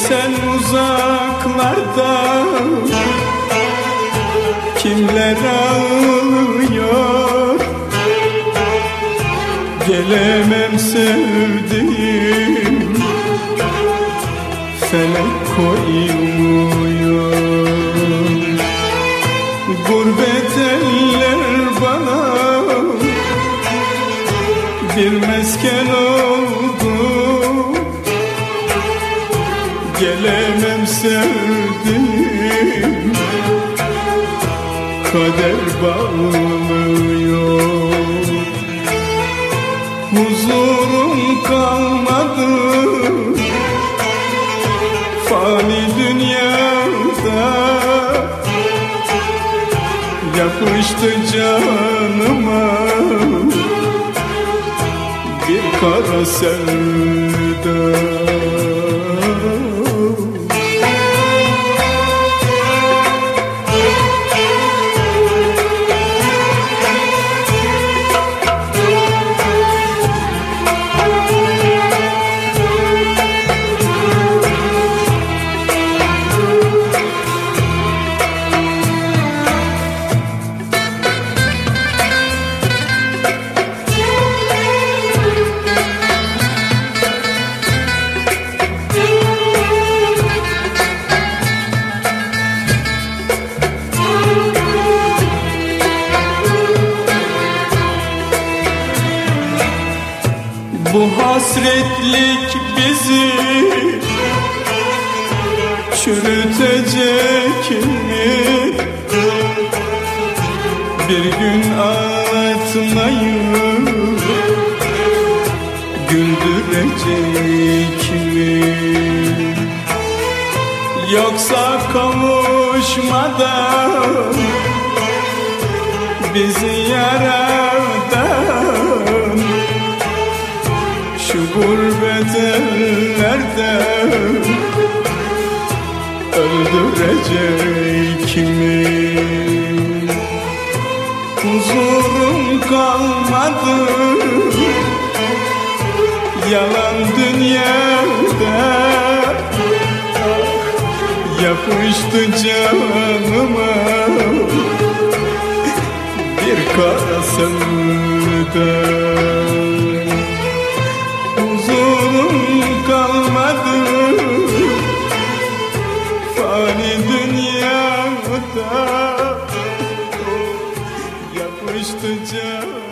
sen uzaklarda, kimler ağlıyor? Gelemem sevdiğim, felek koymuyor. Gurbet eller bana bir mesken oldu. Gelemem sevdiğim, kader bağlıyor. Huzurum kalmadı fani dünyada, yapıştı canıma bir kara sevda. Bu hasretlik bizi çürütecek mi? Bir gün ağlatmayı güldürecek mi? Yoksa kavuşmadan bizi yaradan şu gurbet ellerde öldürecek mi? Huzurum kalmadı yalan dünyada, yapıştı canıma bir kara sevda. Huzurum kalmadı fani dünyada, yapıştı canım.